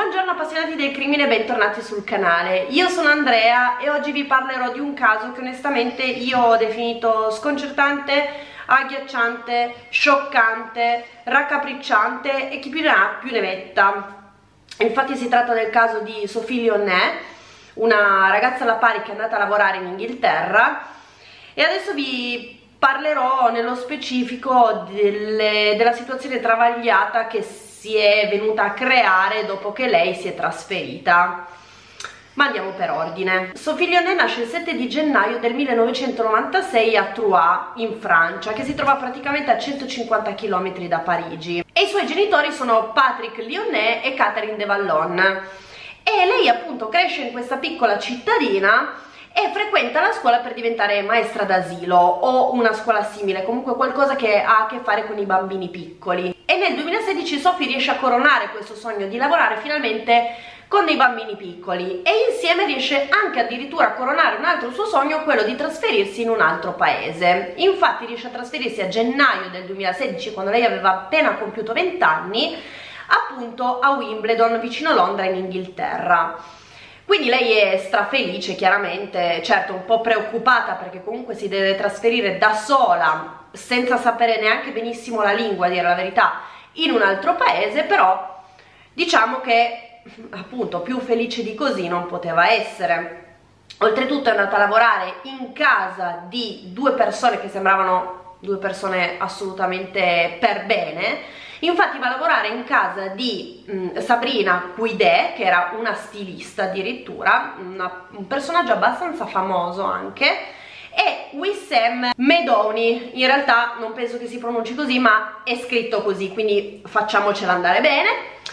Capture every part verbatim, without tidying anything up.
Buongiorno appassionati del crimine, bentornati sul canale. Io sono Andrea e oggi vi parlerò di un caso che onestamente io ho definito sconcertante, agghiacciante, scioccante, raccapricciante e chi più ne ha più ne metta. Infatti si tratta del caso di Sophie Lyonnais, una ragazza alla pari che è andata a lavorare in Inghilterra, e adesso vi parlerò nello specifico delle, della situazione travagliata che si è venuta a creare dopo che lei si è trasferita. Ma andiamo per ordine. Sophie Lyonnais nasce il sette di gennaio del millenovecentonovantasei a Troyes, in Francia, che si trova praticamente a centocinquanta chilometri da Parigi. E i suoi genitori sono Patrick Lyonnais e Catherine de Vallon. E lei appunto cresce in questa piccola cittadina e frequenta la scuola per diventare maestra d'asilo o una scuola simile, comunque qualcosa che ha a che fare con i bambini piccoli. E nel duemilasedici Sophie riesce a coronare questo sogno di lavorare finalmente con dei bambini piccoli e insieme riesce anche addirittura a coronare un altro suo sogno, quello di trasferirsi in un altro paese. Infatti riesce a trasferirsi a gennaio del duemilasedici, quando lei aveva appena compiuto venti anni, appunto a Wimbledon, vicino Londra, in Inghilterra. Quindi lei è strafelice, chiaramente, certo un po' preoccupata perché comunque si deve trasferire da sola, senza sapere neanche benissimo la lingua, a dire la verità, in un altro paese, però diciamo che appunto più felice di così non poteva essere. Oltretutto è andata a lavorare in casa di due persone che sembravano due persone assolutamente per bene. Infatti va a lavorare in casa di mh, Sabrina Couidet, che era una stilista addirittura, una, un personaggio abbastanza famoso anche, e Wissem Medoni. In realtà non penso che si pronunci così, ma è scritto così, quindi facciamocela andare bene.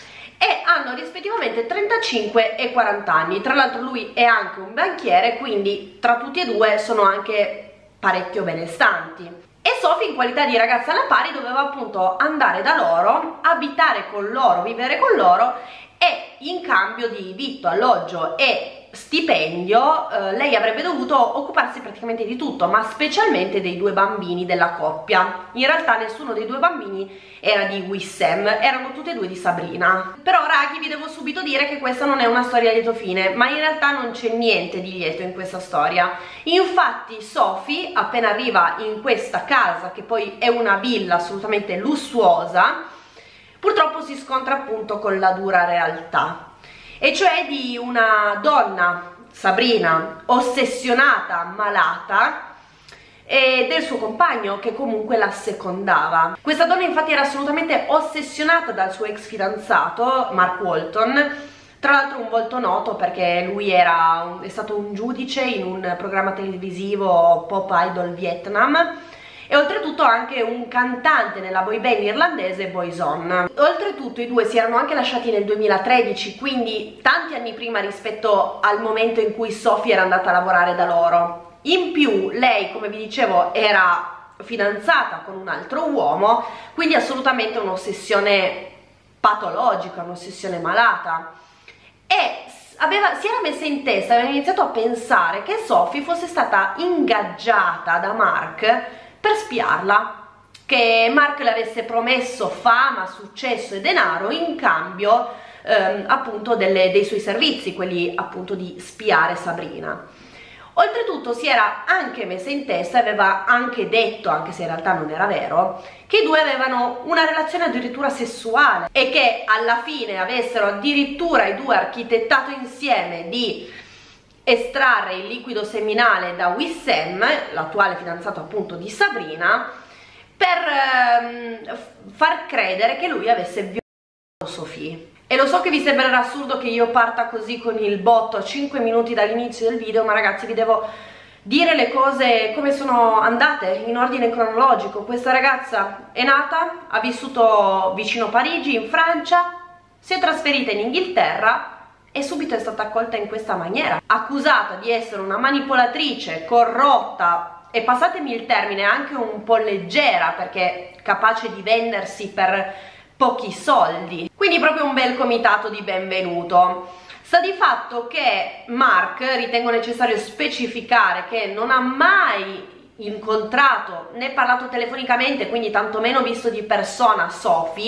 E hanno rispettivamente trentacinque e quaranta anni. Tra l'altro lui è anche un banchiere, quindi tra tutti e due sono anche parecchio benestanti. E Sophie, in qualità di ragazza alla pari, doveva appunto andare da loro, abitare con loro, vivere con loro, e in cambio di vitto, alloggio e stipendio eh, lei avrebbe dovuto occuparsi praticamente di tutto, ma specialmente dei due bambini della coppia. In realtà nessuno dei due bambini era di Wissem, erano tutti e due di Sabrina. Però raghi, vi devo subito dire che questa non è una storia a lieto fine, ma in realtà non c'è niente di lieto in questa storia. Infatti Sophie, appena arriva in questa casa, che poi è una villa assolutamente lussuosa, purtroppo si scontra appunto con la dura realtà, e cioè di una donna, Sabrina, ossessionata, malata, e del suo compagno che comunque la secondava. Questa donna infatti era assolutamente ossessionata dal suo ex fidanzato, Mark Walton, tra l'altro un volto noto perché lui era un, è stato un giudice in un programma televisivo Pop Idol Vietnam, e oltretutto anche un cantante nella boy band irlandese Boyzone. Oltretutto i due si erano anche lasciati nel duemilatredici, quindi tanti anni prima rispetto al momento in cui Sophie era andata a lavorare da loro. In più lei, come vi dicevo, era fidanzata con un altro uomo, quindi assolutamente un'ossessione patologica, un'ossessione malata. E aveva, si era messa in testa, aveva iniziato a pensare che Sophie fosse stata ingaggiata da Mark per spiarla, che Mark le avesse promesso fama, successo e denaro in cambio ehm, appunto delle, dei suoi servizi, quelli appunto di spiare Sabrina. Oltretutto si era anche messa in testa, aveva anche detto, anche se in realtà non era vero, che i due avevano una relazione addirittura sessuale e che alla fine avessero addirittura i due architettato insieme di estrarre il liquido seminale da Wissem, l'attuale fidanzato appunto di Sabrina, per ehm, far credere che lui avesse violato Sophie. E lo so che vi sembrerà assurdo che io parta così con il botto a cinque minuti dall'inizio del video, ma ragazzi vi devo dire le cose come sono andate, in ordine cronologico. Questa ragazza è nata, ha vissuto vicino Parigi, in Francia, si è trasferita in Inghilterra e subito è stata accolta in questa maniera, accusata di essere una manipolatrice, corrotta e, passatemi il termine, anche un po' leggera, perché capace di vendersi per pochi soldi. Quindi proprio un bel comitato di benvenuto. Sta di fatto che Mark, ritengo necessario specificare, che non ha mai incontrato né parlato telefonicamente, quindi tantomeno visto di persona Sophie,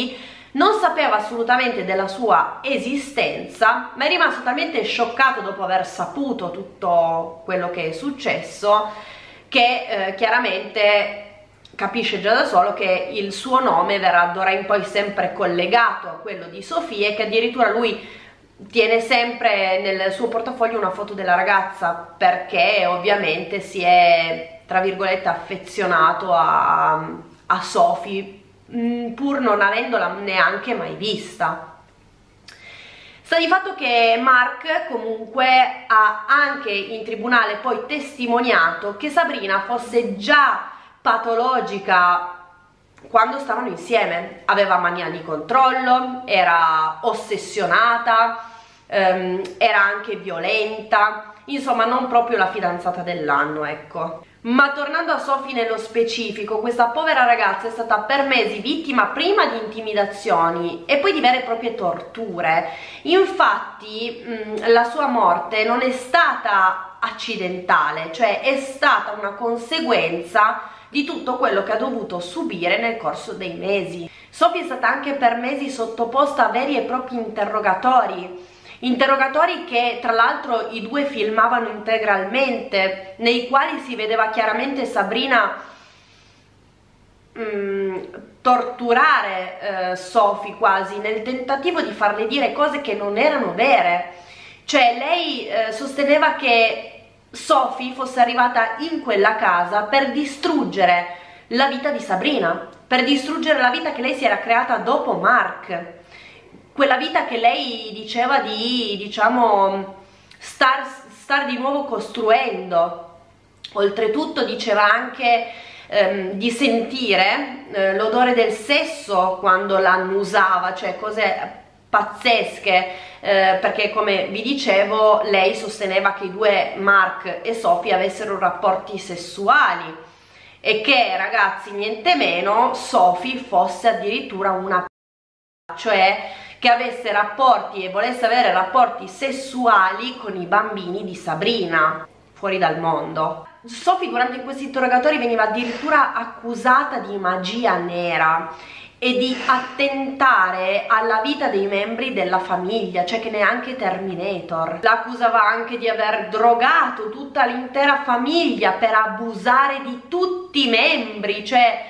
non sapeva assolutamente della sua esistenza, ma è rimasto talmente scioccato dopo aver saputo tutto quello che è successo che eh, chiaramente capisce già da solo che il suo nome verrà d'ora in poi sempre collegato a quello di Sophie, e che addirittura lui tiene sempre nel suo portafoglio una foto della ragazza, perché ovviamente si è, tra virgolette, affezionato a, a Sophie, pur non avendola neanche mai vista. Sta di fatto che Mark comunque ha anche in tribunale poi testimoniato che Sabrina fosse già patologica quando stavano insieme, aveva mania di controllo, era ossessionata, ehm, era anche violenta, insomma non proprio la fidanzata dell'anno, ecco. Ma tornando a Sophie nello specifico, questa povera ragazza è stata per mesi vittima prima di intimidazioni e poi di vere e proprie torture. Infatti mh, la sua morte non è stata accidentale, cioè è stata una conseguenza di tutto quello che ha dovuto subire nel corso dei mesi. Sophie è stata anche per mesi sottoposta a veri e propri interrogatori, interrogatori che tra l'altro i due filmavano integralmente, nei quali si vedeva chiaramente Sabrina mh, torturare eh, Sophie quasi, nel tentativo di farle dire cose che non erano vere. Cioè lei eh, sosteneva che Sophie fosse arrivata in quella casa per distruggere la vita di Sabrina, per distruggere la vita che lei si era creata dopo Mark, quella vita che lei diceva di, diciamo, star, star di nuovo costruendo. Oltretutto diceva anche ehm, di sentire eh, l'odore del sesso quando la annusava, cioè cose pazzesche, eh, perché come vi dicevo lei sosteneva che i due, Mark e Sophie, avessero rapporti sessuali e che, ragazzi, niente meno, Sophie fosse addirittura una p***a, cioè che avesse rapporti e volesse avere rapporti sessuali con i bambini di Sabrina, fuori dal mondo. Sophie durante questi interrogatori veniva addirittura accusata di magia nera e di attentare alla vita dei membri della famiglia, cioè che neanche Terminator. La accusava anche di aver drogato tutta l'intera famiglia per abusare di tutti i membri, cioè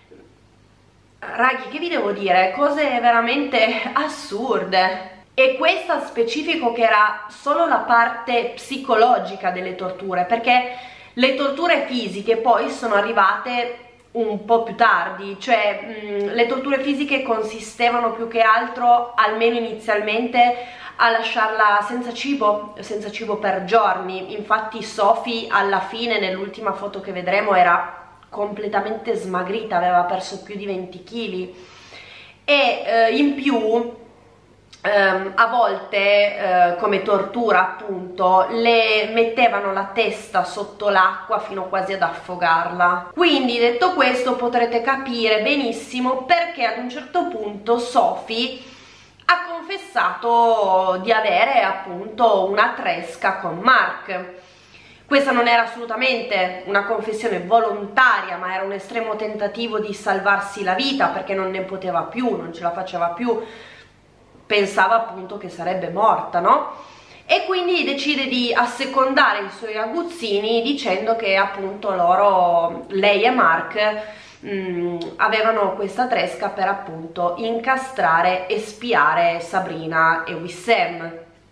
raghi, che vi devo dire, cose veramente assurde. E questa specifico che era solo la parte psicologica delle torture, perché le torture fisiche poi sono arrivate un po' più tardi, cioè mh, le torture fisiche consistevano più che altro, almeno inizialmente, a lasciarla senza cibo, senza cibo per giorni. Infatti Sophie alla fine, nell'ultima foto che vedremo, era completamente smagrita, aveva perso più di venti chili e eh, in più Um, a volte uh, come tortura appunto le mettevano la testa sotto l'acqua fino quasi ad affogarla. Quindi, detto questo, potrete capire benissimo perché ad un certo punto Sophie ha confessato di avere appunto una tresca con Mark. Questa non era assolutamente una confessione volontaria, ma era un estremo tentativo di salvarsi la vita, perché non ne poteva più, non ce la faceva più, pensava appunto che sarebbe morta, no? E quindi decide di assecondare i suoi aguzzini dicendo che appunto loro, lei e Mark, mh, avevano questa tresca per appunto incastrare e spiare Sabrina e Wissem.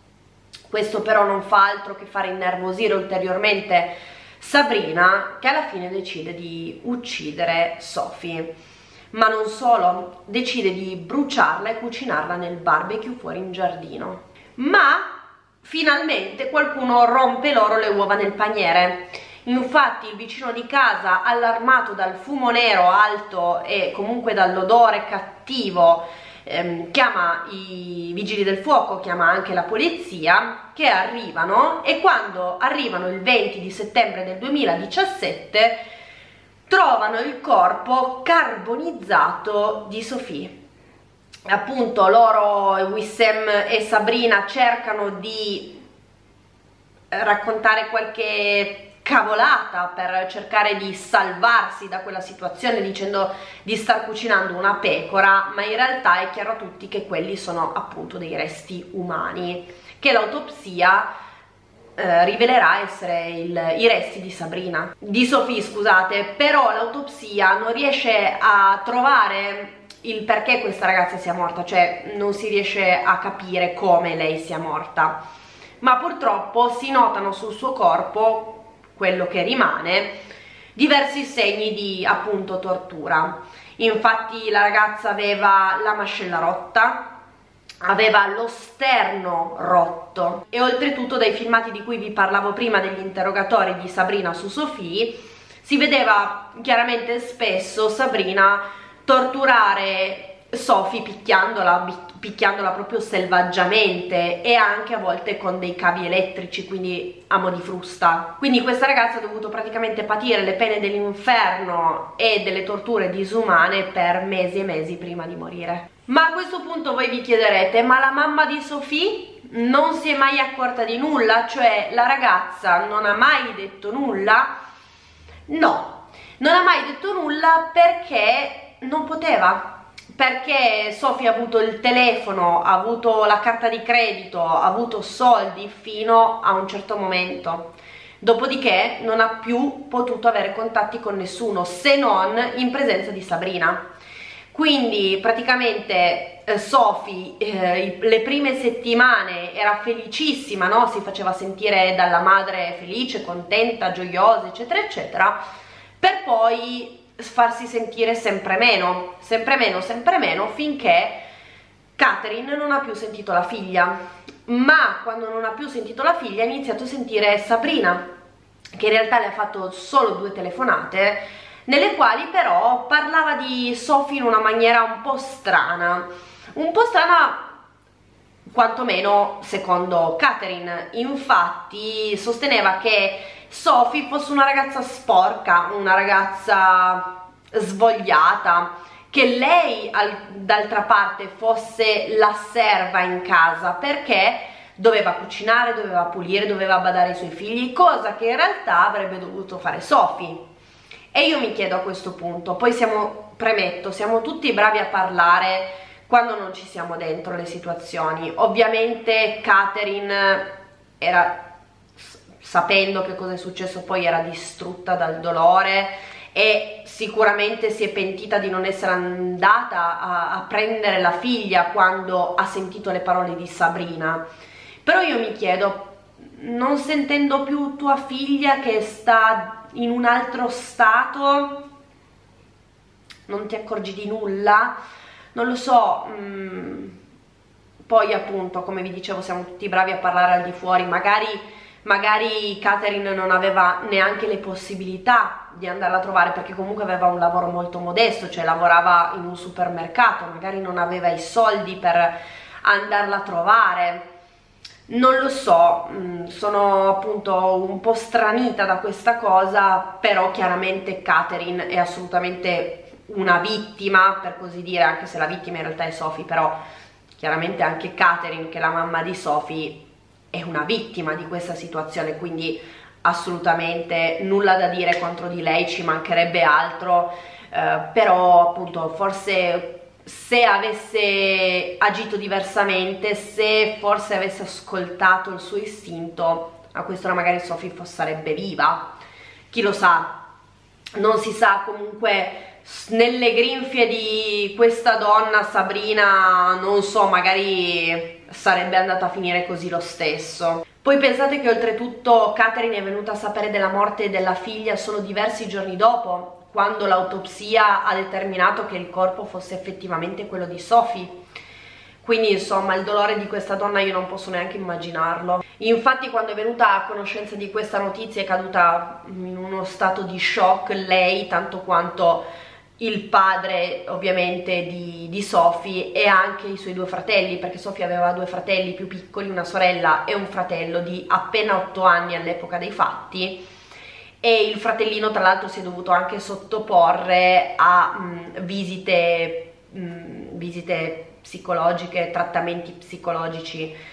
Questo però non fa altro che fare innervosire ulteriormente Sabrina, che alla fine decide di uccidere Sophie. Ma non solo, decide di bruciarla e cucinarla nel barbecue fuori in giardino. Ma finalmente qualcuno rompe loro le uova nel paniere. Infatti il vicino di casa, allarmato dal fumo nero alto e comunque dall'odore cattivo, ehm, chiama i vigili del fuoco, chiama anche la polizia, che arrivano, e quando arrivano il venti di settembre del duemiladiciassette trovano il corpo carbonizzato di Sophie. Appunto loro, Wissem e Sabrina, cercano di raccontare qualche cavolata per cercare di salvarsi da quella situazione dicendo di star cucinando una pecora, ma in realtà è chiaro a tutti che quelli sono appunto dei resti umani, che l'autopsia eh, rivelerà essere il, i resti di Sabrina, di Sophie scusate, però l'autopsia non riesce a trovare il perché questa ragazza sia morta, cioè non si riesce a capire come lei sia morta, ma purtroppo si notano sul suo corpo, quello che rimane, diversi segni di appunto tortura. Infatti la ragazza aveva la mascella rotta, aveva lo sterno rotto e oltretutto dai filmati di cui vi parlavo prima degli interrogatori di Sabrina su Sophie si vedeva chiaramente spesso Sabrina torturare Sophie picchiandola, picchiandola proprio selvaggiamente e anche a volte con dei cavi elettrici, quindi a mo' di frusta. Quindi questa ragazza ha dovuto praticamente patire le pene dell'inferno e delle torture disumane per mesi e mesi prima di morire. Ma a questo punto voi vi chiederete, ma la mamma di Sophie non si è mai accorta di nulla? Cioè la ragazza non ha mai detto nulla? No, non ha mai detto nulla perché non poteva, perché Sophie ha avuto il telefono, ha avuto la carta di credito, ha avuto soldi fino a un certo momento, dopodiché non ha più potuto avere contatti con nessuno se non in presenza di Sabrina. Quindi praticamente eh, Sophie eh, le prime settimane era felicissima, no? Si faceva sentire dalla madre felice, contenta, gioiosa eccetera eccetera, per poi farsi sentire sempre meno, sempre meno, sempre meno, finché Catherine non ha più sentito la figlia. Ma quando non ha più sentito la figlia ha iniziato a sentire Sabrina, che in realtà le ha fatto solo due telefonate, nelle quali però parlava di Sophie in una maniera un po' strana, un po' strana quantomeno secondo Catherine. Infatti sosteneva che Sophie fosse una ragazza sporca, una ragazza svogliata, che lei d'altra parte fosse la serva in casa perché doveva cucinare, doveva pulire, doveva badare ai suoi figli, cosa che in realtà avrebbe dovuto fare Sophie. E io mi chiedo a questo punto, poi siamo, premetto, siamo tutti bravi a parlare quando non ci siamo dentro le situazioni. Ovviamente Catherine era, sapendo che cosa è successo poi, era distrutta dal dolore e sicuramente si è pentita di non essere andata a, a prendere la figlia quando ha sentito le parole di Sabrina. Però io mi chiedo, non sentendo più tua figlia che sta in un altro stato, non ti accorgi di nulla? Non lo so. mm. Poi appunto, come vi dicevo, siamo tutti bravi a parlare al di fuori, magari magari Catherine non aveva neanche le possibilità di andarla a trovare perché comunque aveva un lavoro molto modesto, cioè lavorava in un supermercato, magari non aveva i soldi per andarla a trovare. Non lo so, sono appunto un po' stranita da questa cosa, però chiaramente Catherine è assolutamente una vittima, per così dire, anche se la vittima in realtà è Sophie, però chiaramente anche Catherine, che è la mamma di Sophie, è una vittima di questa situazione, quindi assolutamente nulla da dire contro di lei, ci mancherebbe altro, eh, però appunto forse se avesse agito diversamente, se forse avesse ascoltato il suo istinto, a quest'ora magari Sophie sarebbe viva, chi lo sa, non si sa. Comunque nelle grinfie di questa donna Sabrina, non so, magari sarebbe andata a finire così lo stesso. Poi pensate che oltretutto Catherine è venuta a sapere della morte della figlia solo diversi giorni dopo, quando l'autopsia ha determinato che il corpo fosse effettivamente quello di Sophie. Quindi insomma il dolore di questa donna io non posso neanche immaginarlo. Infatti quando è venuta a conoscenza di questa notizia è caduta in uno stato di shock, lei tanto quanto il padre ovviamente di, di Sophie e anche i suoi due fratelli, perché Sophie aveva due fratelli più piccoli, una sorella e un fratello di appena otto anni all'epoca dei fatti, e il fratellino tra l'altro si è dovuto anche sottoporre a mh, visite, mh, visite psicologiche, trattamenti psicologici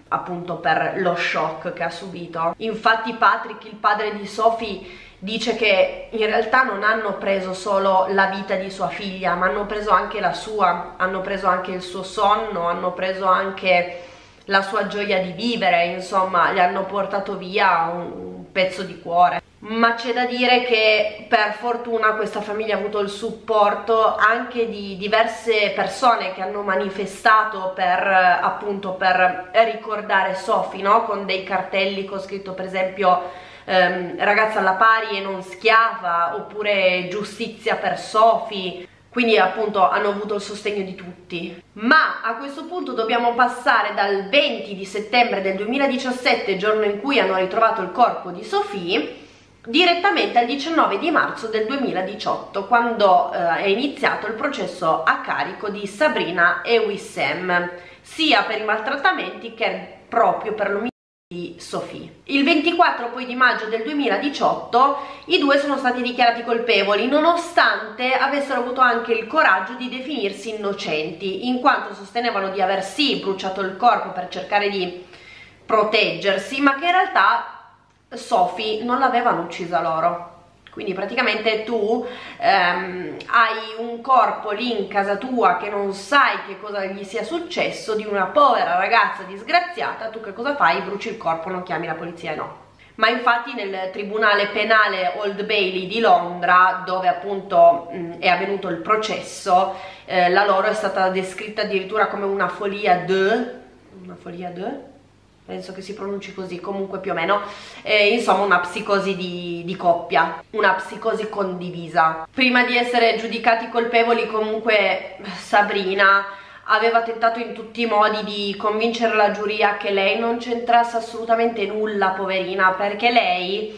appunto per lo shock che ha subito. Infatti Patrick, il padre di Sophie, dice che in realtà non hanno preso solo la vita di sua figlia, ma hanno preso anche la sua, hanno preso anche il suo sonno, hanno preso anche la sua gioia di vivere, insomma gli hanno portato via un pezzo di cuore. Ma c'è da dire che per fortuna questa famiglia ha avuto il supporto anche di diverse persone che hanno manifestato per appunto per ricordare Sophie, no? Con dei cartelli con scritto per esempio ehm, ragazza alla pari e non schiava, oppure giustizia per Sophie. Quindi appunto hanno avuto il sostegno di tutti. Ma a questo punto dobbiamo passare dal venti di settembre del duemiladiciassette, giorno in cui hanno ritrovato il corpo di Sophie, direttamente al diciannove di marzo del duemiladiciotto, quando eh, è iniziato il processo a carico di Sabrina e Wissem, sia per i maltrattamenti che proprio per l'omicidio di Sophie. Il ventiquattro poi di maggio del duemiladiciotto i due sono stati dichiarati colpevoli, nonostante avessero avuto anche il coraggio di definirsi innocenti, in quanto sostenevano di aver sì bruciato il corpo per cercare di proteggersi, ma che in realtà Sophie non l'avevano uccisa loro. Quindi praticamente tu ehm, hai un corpo lì in casa tua che non sai che cosa gli sia successo, di una povera ragazza disgraziata, tu che cosa fai? Bruci il corpo, non chiami la polizia, no. Ma infatti nel tribunale penale Old Bailey di Londra, dove appunto mh, è avvenuto il processo, eh, la loro è stata descritta addirittura come una folia de... una folia de... penso che si pronunci così, comunque più o meno, eh, insomma una psicosi di, di coppia, una psicosi condivisa. Prima di essere giudicati colpevoli comunque Sabrina aveva tentato in tutti i modi di convincere la giuria che lei non c'entrasse assolutamente nulla, poverina, perché lei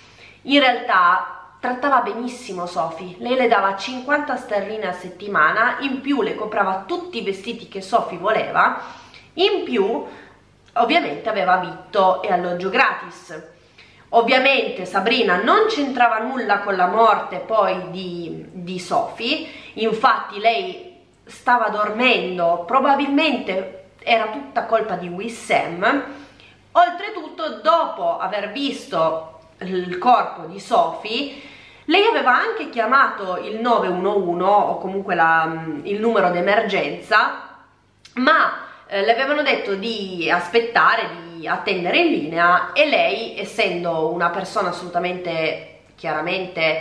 in realtà trattava benissimo Sophie. Lei le dava cinquanta sterline a settimana, in più le comprava tutti i vestiti che Sophie voleva, in più ovviamente aveva vitto e alloggio gratis. Ovviamente Sabrina non c'entrava nulla con la morte poi di, di Sophie, infatti lei stava dormendo, probabilmente era tutta colpa di Wissem. Oltretutto, dopo aver visto il corpo di Sophie, lei aveva anche chiamato il nove uno uno o comunque la, il numero d'emergenza, ma Eh, le avevano detto di aspettare, di attendere in linea, e lei, essendo una persona assolutamente, chiaramente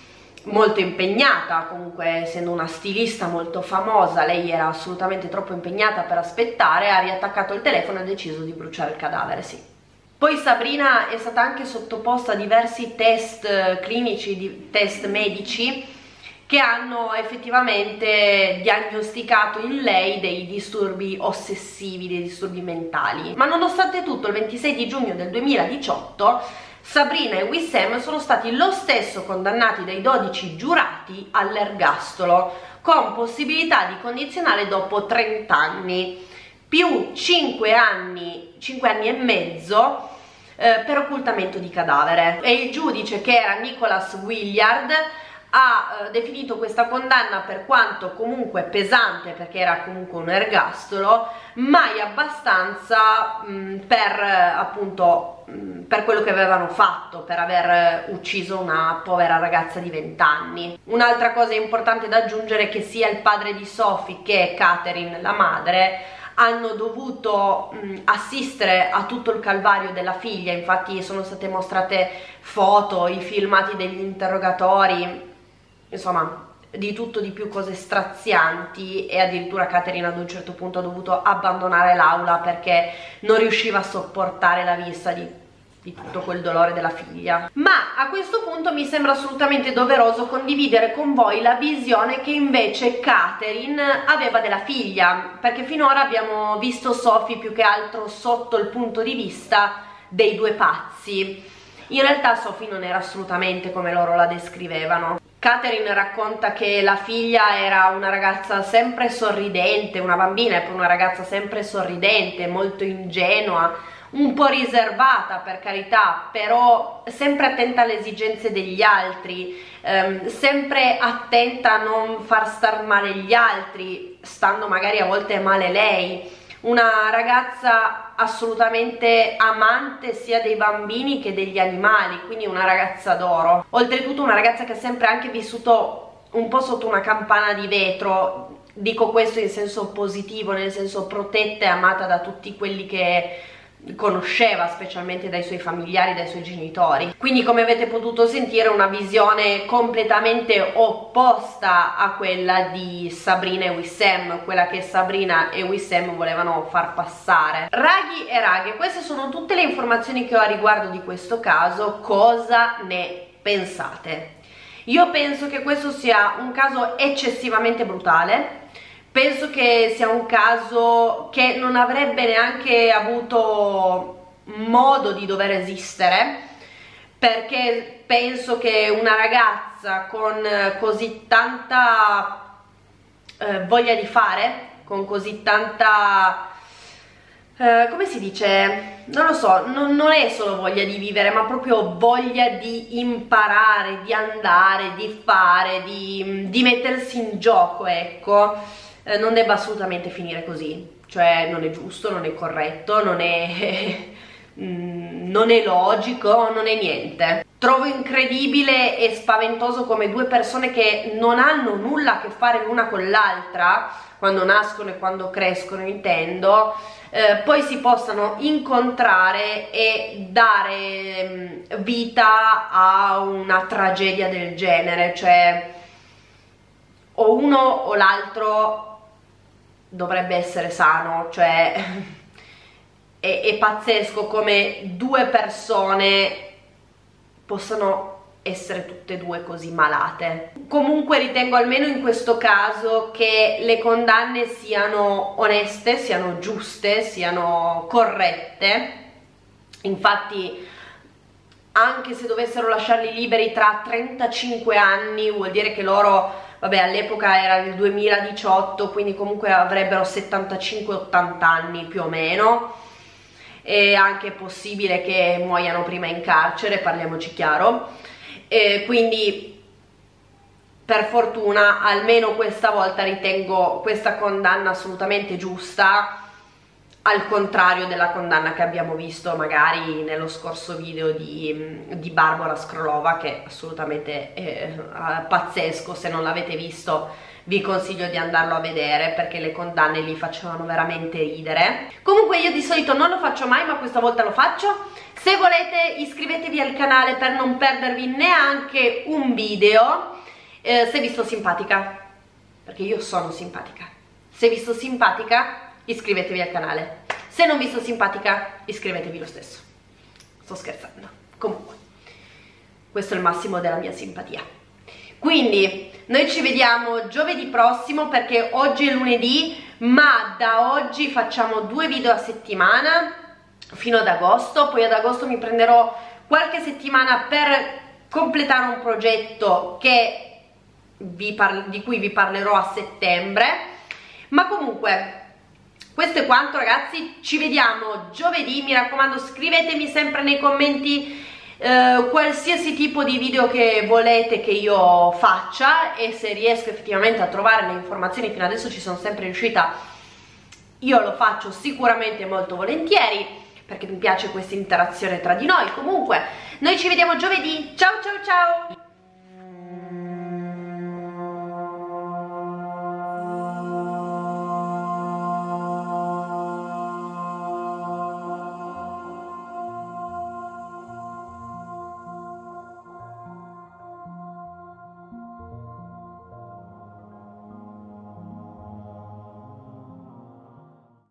molto impegnata, comunque essendo una stilista molto famosa, lei era assolutamente troppo impegnata per aspettare, ha riattaccato il telefono e ha deciso di bruciare il cadavere, sì. Poi Sabrina è stata anche sottoposta a diversi test clinici, di, test medici, che hanno effettivamente diagnosticato in lei dei disturbi ossessivi, dei disturbi mentali. Ma nonostante tutto, il ventisei di giugno del duemiladiciotto Sabrina e Wissem sono stati lo stesso condannati dai dodici giurati all'ergastolo, con possibilità di condizionale dopo trenta anni, più cinque anni, cinque anni e mezzo eh, per occultamento di cadavere. E il giudice, che era Nicholas Williard, ha eh, definito questa condanna, per quanto comunque pesante, perché era comunque un ergastolo, mai abbastanza mh, per eh, appunto mh, per quello che avevano fatto, per aver eh, ucciso una povera ragazza di venti anni. Un'altra cosa importante da aggiungere è che sia il padre di Sophie che Catherine, la madre, hanno dovuto mh, assistere a tutto il calvario della figlia. Infatti sono state mostrate foto, i filmati degli interrogatori, insomma di tutto di più, cose strazianti, e addirittura Catherine ad un certo punto ha dovuto abbandonare l'aula perché non riusciva a sopportare la vista di, di tutto quel dolore della figlia. Ma a questo punto mi sembra assolutamente doveroso condividere con voi la visione che invece Catherine aveva della figlia, perché finora abbiamo visto Sophie più che altro sotto il punto di vista dei due pazzi. In realtà Sophie non era assolutamente come loro la descrivevano. Catherine racconta che la figlia era una ragazza sempre sorridente, una bambina e poi una ragazza sempre sorridente, molto ingenua, un po' riservata, per carità, però sempre attenta alle esigenze degli altri, ehm, sempre attenta a non far star male gli altri, stando magari a volte male lei. una ragazza assolutamente amante sia dei bambini che degli animali, quindi una ragazza d'oro. Oltretutto una ragazza che ha sempre anche vissuto un po' sotto una campana di vetro, dico questo in senso positivo, nel senso protetta e amata da tutti quelli che conosceva, specialmente dai suoi familiari, dai suoi genitori. Quindi, come avete potuto sentire, una visione completamente opposta a quella di Sabrina e Wissem, quella che Sabrina e Wissem volevano far passare. Raghi e raghe, queste sono tutte le informazioni che ho a riguardo di questo caso. Cosa ne pensate? Io penso che questo sia un caso eccessivamente brutale. Penso che sia un caso che non avrebbe neanche avuto modo di dover esistere, perché penso che una ragazza con così tanta eh, voglia di fare, con così tanta... Uh, come si dice? Non lo so, non, non è solo voglia di vivere, ma proprio voglia di imparare, di andare, di fare, di, di mettersi in gioco, ecco. Uh, non debba assolutamente finire così, cioè non è giusto, non è corretto, non è, non è logico, non è niente. Trovo incredibile e spaventoso come due persone che non hanno nulla a che fare l'una con l'altra, quando nascono e quando crescono intendo, eh, poi si possano incontrare e dare mh, vita a una tragedia del genere. Cioè o uno o l'altro dovrebbe essere sano, cioè è, è pazzesco come due persone possano essere tutte e due così malate. Comunque ritengo, almeno in questo caso, che le condanne siano oneste, siano giuste, siano corrette. Infatti, anche se dovessero lasciarli liberi tra trentacinque anni, vuol dire che loro, vabbè, all'epoca era il duemiladiciotto, quindi comunque avrebbero settantacinque ottanta anni più o meno. È anche possibile che muoiano prima in carcere, parliamoci chiaro. E quindi per fortuna almeno questa volta ritengo questa condanna assolutamente giusta, al contrario della condanna che abbiamo visto magari nello scorso video di, di Barbara Skrylova, che assolutamente è pazzesco. Se non l'avete visto vi consiglio di andarlo a vedere, perché le condanne lì facevano veramente ridere. Comunque io di solito non lo faccio mai, ma questa volta lo faccio. Se volete iscrivetevi al canale per non perdervi neanche un video, eh, se vi sto simpatica, perché io sono simpatica. Se vi sto simpatica iscrivetevi al canale, se non vi sto simpatica iscrivetevi lo stesso. Sto scherzando. Comunque questo è il massimo della mia simpatia. Quindi noi ci vediamo giovedì prossimo, perché oggi è lunedì, ma da oggi facciamo due video a settimana fino ad agosto. Poi ad agosto mi prenderò qualche settimana per completare un progetto che vi di cui vi parlerò a settembre. Ma comunque questo è quanto, ragazzi. Ci vediamo giovedì. Mi raccomando, scrivetemi sempre nei commenti Uh, qualsiasi tipo di video che volete che io faccia, e se riesco effettivamente a trovare le informazioni, fino adesso ci sono sempre riuscita, io lo faccio sicuramente molto volentieri, perché mi piace questa interazione tra di noi. Comunque noi ci vediamo giovedì. Ciao ciao ciao.